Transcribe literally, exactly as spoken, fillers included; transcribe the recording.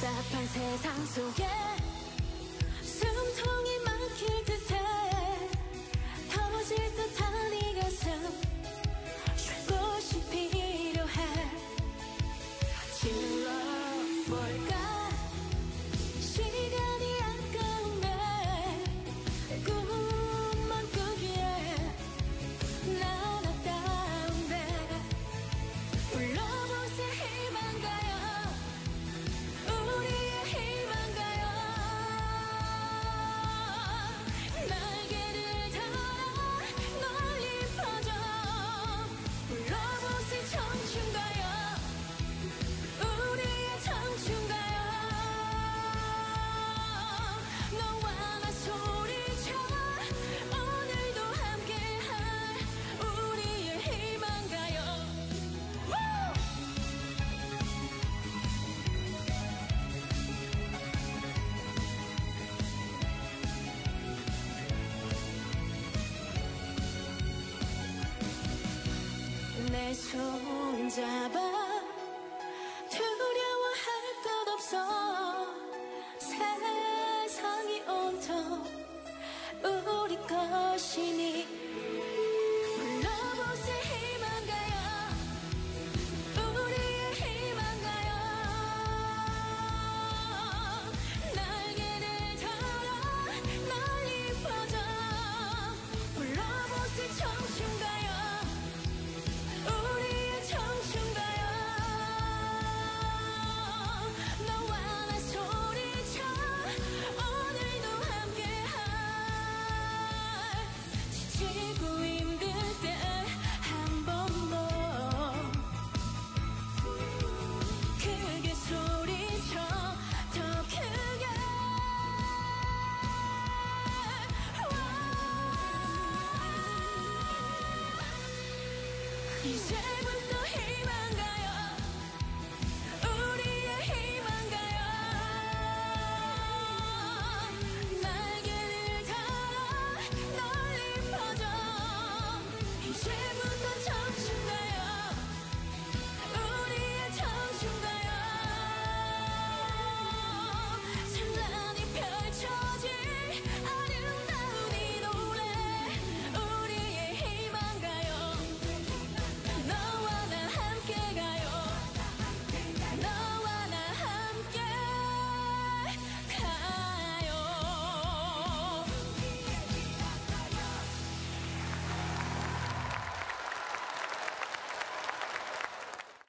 복잡한 세상 속에 숨통이 막힐 듯해 터질 듯한 이 가슴 쉴 곳이 필요해 질러볼까 시간이 아까운데 꿈만 꾸기에 난 아까운데 불러보세 희망가요 우리의 희망가요 날개를 달아 널리 퍼져 불러보세 청춘가요 우리의 청춘가요 너와 나 소리쳐 오늘도 함께할 우리의 희망가요 내 손 잡아 두려워할 것 없어 세상이 온통 우리 것이니 불러보세 희망가요 우리의 희망가요 날개를 달아 널리 퍼져 불러보세 청춘가요 우리의 청춘가요 너와 나 소리쳐 오늘도 함께할 지치고 힘들 때 한 번 더 크게 소리쳐 더 크게 이제부터